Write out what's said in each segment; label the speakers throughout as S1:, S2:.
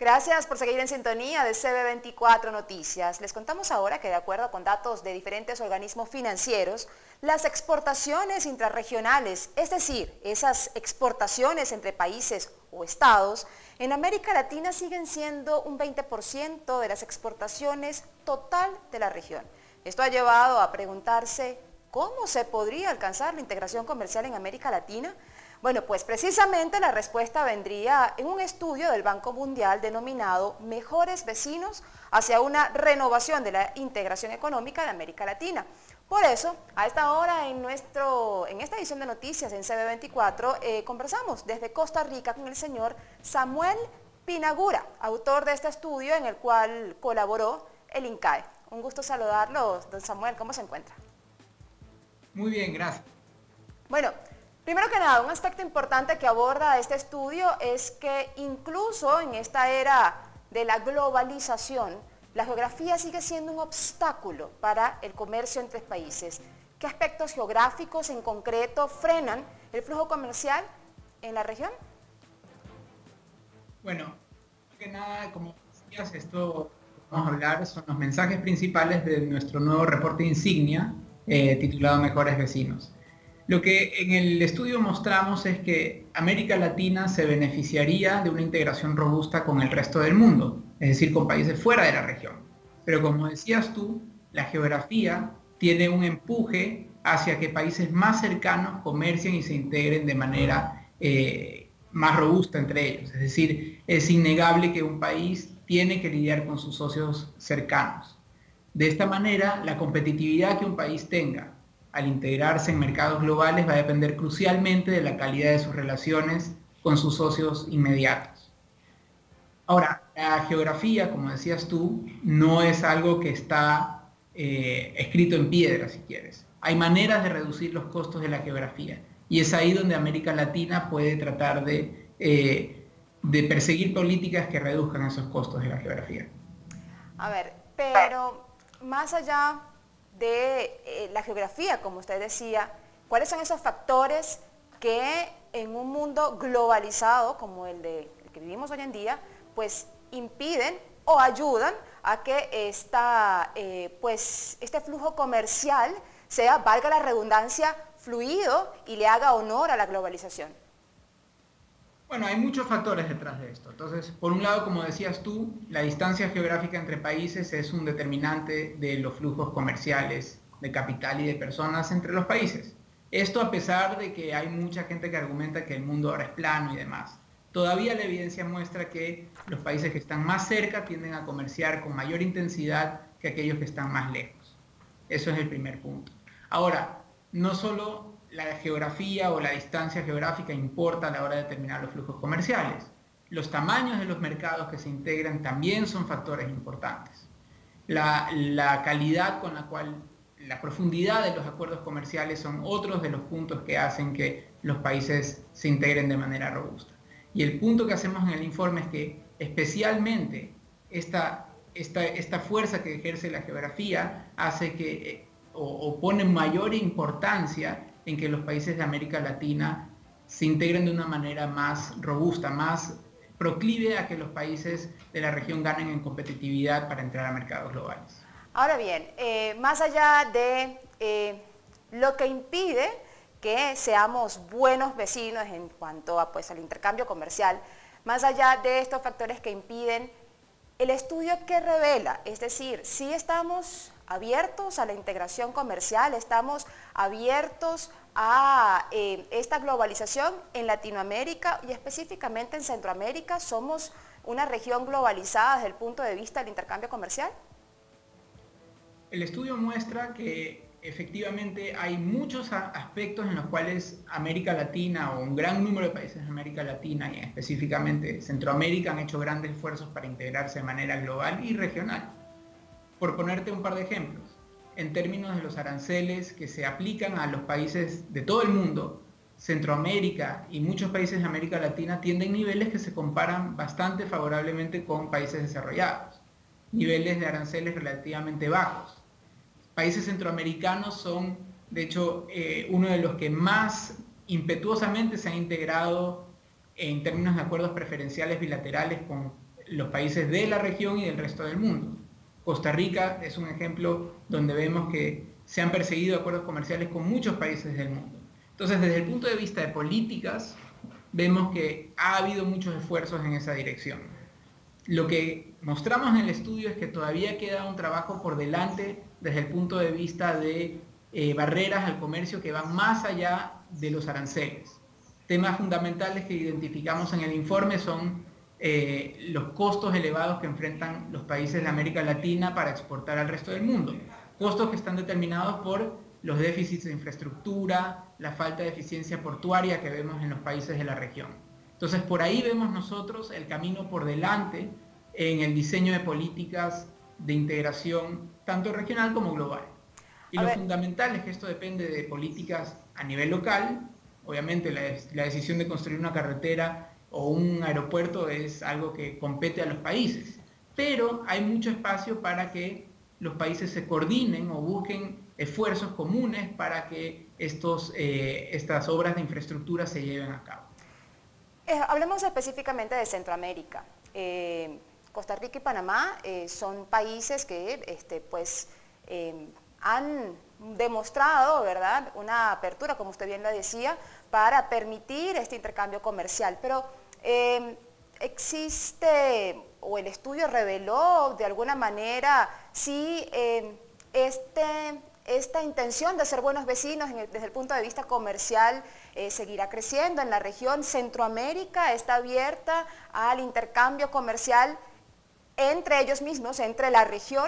S1: Gracias por seguir en sintonía de CB24 Noticias. Les contamos ahora que de acuerdo con datos de diferentes organismos financieros, las exportaciones intrarregionales, es decir, esas exportaciones entre países o estados, en América Latina siguen siendo un 20% de las exportaciones total de la región. Esto ha llevado a preguntarse cómo se podría alcanzar la integración comercial en América Latina. Bueno, pues precisamente la respuesta vendría en un estudio del Banco Mundial denominado Mejores Vecinos hacia una renovación de la integración económica de América Latina. Por eso, a esta hora en esta edición de noticias en CB24 conversamos desde Costa Rica con el señor Samuel Pinagura, autor de este estudio en el cual colaboró el INCAE. Un gusto saludarlo, don Samuel, ¿cómo se encuentra?
S2: Muy bien, gracias.
S1: Bueno, primero que nada, un aspecto importante que aborda este estudio es que incluso en esta era de la globalización, la geografía sigue siendo un obstáculo para el comercio entre países. ¿Qué aspectos geográficos en concreto frenan el flujo comercial en la región?
S2: Bueno, más que nada, como decías, esto vamos a hablar son los mensajes principales de nuestro nuevo reporte insignia titulado Mejores Vecinos. Lo que en el estudio mostramos es que América Latina se beneficiaría de una integración robusta con el resto del mundo, es decir, con países fuera de la región. Pero como decías tú, la geografía tiene un empuje hacia que países más cercanos comercien y se integren de manera más robusta entre ellos. Es decir, es innegable que un país tiene que lidiar con sus socios cercanos. De esta manera, la competitividad que un país tenga al integrarse en mercados globales va a depender crucialmente de la calidad de sus relaciones con sus socios inmediatos. Ahora, la geografía, como decías tú, no es algo que está escrito en piedra, si quieres. Hay maneras de reducir los costos de la geografía y es ahí donde América Latina puede tratar de perseguir políticas que reduzcan esos costos de la geografía.
S1: A ver, pero más allá de la geografía, como usted decía, ¿cuáles son esos factores que en un mundo globalizado como el que vivimos hoy en día, pues impiden o ayudan a que este flujo comercial sea, valga la redundancia, fluido y le haga honor a la globalización?
S2: Bueno, hay muchos factores detrás de esto. Entonces, por un lado, como decías tú, la distancia geográfica entre países es un determinante de los flujos comerciales de capital y de personas entre los países. Esto a pesar de que hay mucha gente que argumenta que el mundo ahora es plano y demás. Todavía la evidencia muestra que los países que están más cerca tienden a comerciar con mayor intensidad que aquellos que están más lejos. Eso es el primer punto. Ahora, no solo la geografía o la distancia geográfica importa a la hora de determinar los flujos comerciales. Los tamaños de los mercados que se integran también son factores importantes. La calidad con la cual, la profundidad de los acuerdos comerciales son otros de los puntos que hacen que los países se integren de manera robusta. Y el punto que hacemos en el informe es que especialmente esta fuerza que ejerce la geografía hace que, o pone mayor importancia en que los países de América Latina se integren de una manera más robusta, más proclive a que los países de la región ganen en competitividad para entrar a mercados globales.
S1: Ahora bien, más allá de lo que impide que seamos buenos vecinos en cuanto a, al intercambio comercial, más allá de estos factores que impiden, el estudio que revela, es decir, si estamos abiertos a la integración comercial, estamos abiertos a esta globalización en Latinoamérica y específicamente en Centroamérica. ¿Somos una región globalizada desde el punto de vista del intercambio comercial?
S2: El estudio muestra que efectivamente hay muchos aspectos en los cuales América Latina o un gran número de países de América Latina y específicamente Centroamérica han hecho grandes esfuerzos para integrarse de manera global y regional. Por ponerte un par de ejemplos, en términos de los aranceles que se aplican a los países de todo el mundo, Centroamérica y muchos países de América Latina tienen niveles que se comparan bastante favorablemente con países desarrollados, niveles de aranceles relativamente bajos. Países centroamericanos son, de hecho, uno de los que más impetuosamente se han integrado en términos de acuerdos preferenciales bilaterales con los países de la región y del resto del mundo. Costa Rica es un ejemplo donde vemos que se han perseguido acuerdos comerciales con muchos países del mundo. Entonces, desde el punto de vista de políticas, vemos que ha habido muchos esfuerzos en esa dirección. Lo que mostramos en el estudio es que todavía queda un trabajo por delante desde el punto de vista de barreras al comercio que van más allá de los aranceles. Temas fundamentales que identificamos en el informe son los costos elevados que enfrentan los países de América Latina para exportar al resto del mundo. Costos que están determinados por los déficits de infraestructura, la falta de eficiencia portuaria que vemos en los países de la región. Entonces, por ahí vemos nosotros el camino por delante en el diseño de políticas de integración tanto regional como global. Y lo fundamental es que esto depende de políticas a nivel local. Obviamente la decisión de construir una carretera o un aeropuerto es algo que compete a los países, pero hay mucho espacio para que los países se coordinen o busquen esfuerzos comunes para que estas obras de infraestructura se lleven a cabo.
S1: Hablemos específicamente de Centroamérica. Costa Rica y Panamá son países que han demostrado, ¿verdad?, una apertura, como usted bien lo decía, para permitir este intercambio comercial. Pero existe, o el estudio reveló de alguna manera, si esta intención de ser buenos vecinos desde el punto de vista comercial seguirá creciendo en la región. Centroamérica está abierta al intercambio comercial entre ellos mismos, entre la región.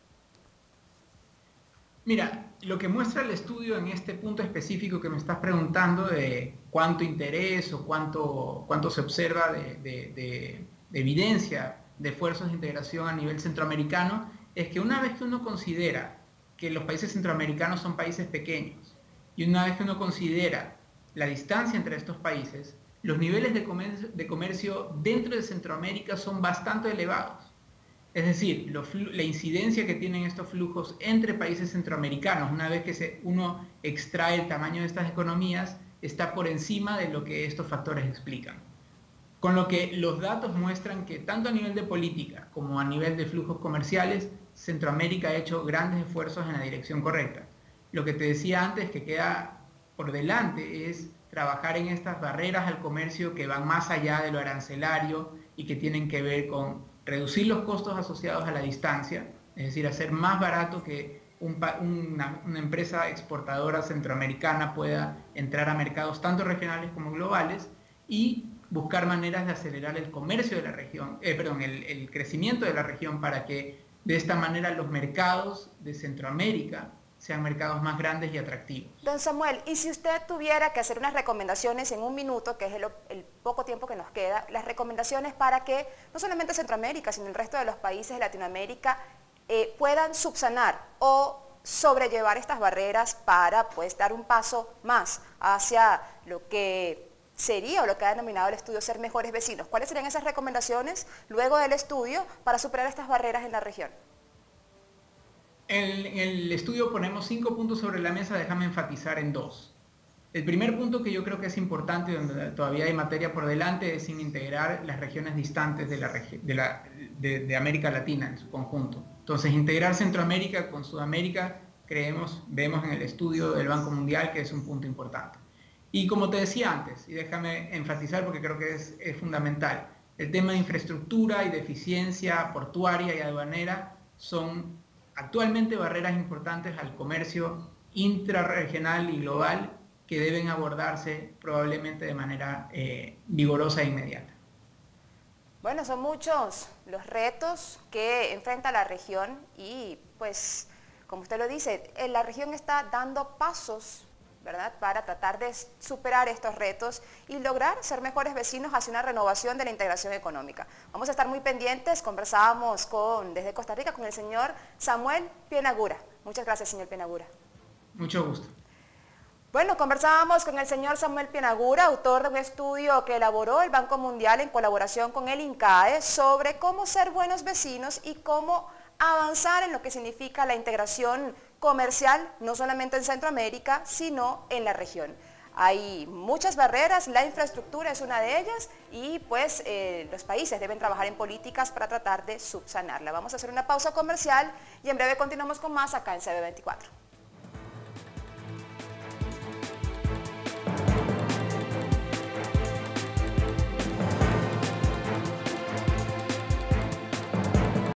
S2: Mira, lo que muestra el estudio en este punto específico que me estás preguntando de cuánto interés o cuánto se observa de evidencia de esfuerzos de integración a nivel centroamericano, es que una vez que uno considera que los países centroamericanos son países pequeños y una vez que uno considera la distancia entre estos países, los niveles de comercio dentro de Centroamérica son bastante elevados. Es decir, la incidencia que tienen estos flujos entre países centroamericanos, una vez que uno extrae el tamaño de estas economías, está por encima de lo que estos factores explican. Con lo que los datos muestran que tanto a nivel de política como a nivel de flujos comerciales, Centroamérica ha hecho grandes esfuerzos en la dirección correcta. Lo que te decía antes que queda por delante es trabajar en estas barreras al comercio que van más allá de lo arancelario y que tienen que ver con reducir los costos asociados a la distancia, es decir, hacer más barato que una empresa exportadora centroamericana pueda entrar a mercados tanto regionales como globales y buscar maneras de acelerar el comercio de la región, el crecimiento de la región para que de esta manera los mercados de Centroamérica sean mercados más grandes y atractivos.
S1: Don Samuel, y si usted tuviera que hacer unas recomendaciones en un minuto, que es el poco tiempo que nos queda, las recomendaciones para que no solamente Centroamérica, sino el resto de los países de Latinoamérica puedan subsanar o sobrellevar estas barreras para pues dar un paso más hacia lo que sería o lo que ha denominado el estudio ser mejores vecinos. ¿Cuáles serían esas recomendaciones luego del estudio para superar estas barreras en la región?
S2: En el estudio ponemos 5 puntos sobre la mesa, déjame enfatizar en 2. El primer punto que yo creo que es importante, donde todavía hay materia por delante, es en integrar las regiones distantes de América Latina en su conjunto. Entonces, integrar Centroamérica con Sudamérica, vemos en el estudio del Banco Mundial que es un punto importante. Y como te decía antes, y déjame enfatizar porque creo que es fundamental, el tema de infraestructura y de eficiencia portuaria y aduanera son actualmente barreras importantes al comercio intrarregional y global que deben abordarse probablemente de manera vigorosa e inmediata.
S1: Bueno, son muchos los retos que enfrenta la región y pues, como usted lo dice, la región está dando pasos, ¿verdad?, para tratar de superar estos retos y lograr ser mejores vecinos hacia una renovación de la integración económica. Vamos a estar muy pendientes. Conversábamos desde Costa Rica con el señor Samuel Pienagura. Muchas gracias, señor Pienagura.
S2: Mucho gusto.
S1: Bueno, conversábamos con el señor Samuel Pienagura, autor de un estudio que elaboró el Banco Mundial en colaboración con el INCAE sobre cómo ser buenos vecinos y cómo avanzar en lo que significa la integración comercial, no solamente en Centroamérica, sino en la región. hay muchas barreras, la infraestructura es una de ellas y pues los países deben trabajar en políticas para tratar de subsanarla. Vamos a hacer una pausa comercial y en breve continuamos con más acá en CB24.